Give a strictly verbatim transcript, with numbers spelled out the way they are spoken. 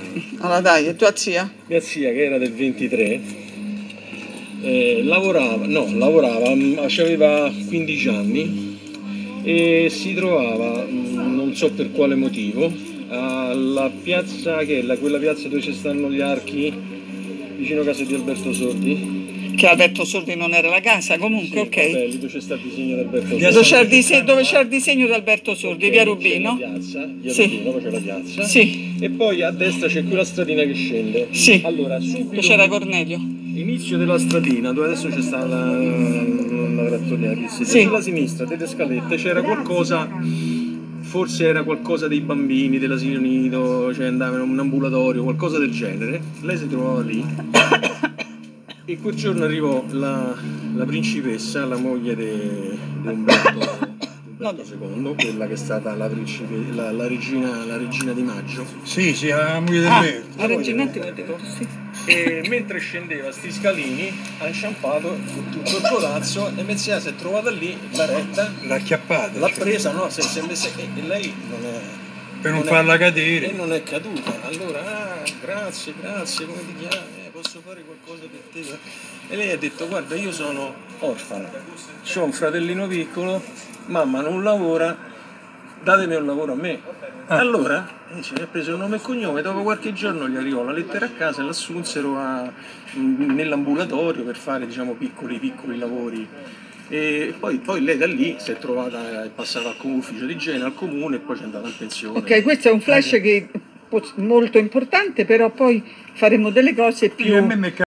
Allora dai, e tua zia? Mia zia, che era del ventitré, eh, lavorava, no, lavorava, aveva quindici anni e si trovava, non so per quale motivo, alla piazza, che è la, quella piazza dove ci stanno gli archi, vicino a casa di Alberto Sordi. Che Alberto Sordi non era la casa, comunque, Sì, ok. vabbè, lì dove c'è stato il disegno di Alberto Sordi. Dove c'è il, dise dove c'è il disegno di Alberto Sordi, Okay, via Rubino? c'è la piazza, via sì. Rubino, poi c'è la piazza. Sì. E poi a destra c'è quella stradina che scende. Sì. Allora, subito c'era Cornelio. Inizio della stradina, dove adesso c'è stata la, la trattoria che si sì. sulla sinistra delle scalette c'era qualcosa, forse era qualcosa dei bambini dell'asilo nido, cioè andava in un ambulatorio, qualcosa del genere. Lei si trovava lì e quel giorno arrivò la, la principessa, la moglie di Umberto Umberto secondo, quella che è stata la, principe, la, la, regina, la regina di Maggio. Sì, sì, la moglie del ah, re. La regina di Maggio, sì. E mentre scendeva sti scalini ha inciampato tutto il corazzo e Mezzia si è trovata lì, l'ha retta, l'ha acchiappata, l'ha presa, no? Si è messa, e lei non è, per non, non farla è, cadere, e non è caduta. Allora, ah, grazie, grazie, come ti chiami? Eh, posso fare qualcosa per te? E lei ha detto, guarda, io sono orfana, ho un fratellino piccolo, mamma non lavora, datemi un lavoro a me. Ah. Allora eh, ci ha preso il nome e cognome, dopo qualche giorno gli arrivò la lettera a casa e l'assunsero nell'ambulatorio per fare, diciamo, piccoli piccoli lavori. E poi, poi lei da lì si è trovata, è passata al comune, ufficio di igiene, al comune, e poi c'è andata in pensione. Ok, questo è un flash che è molto importante, però poi faremo delle cose più...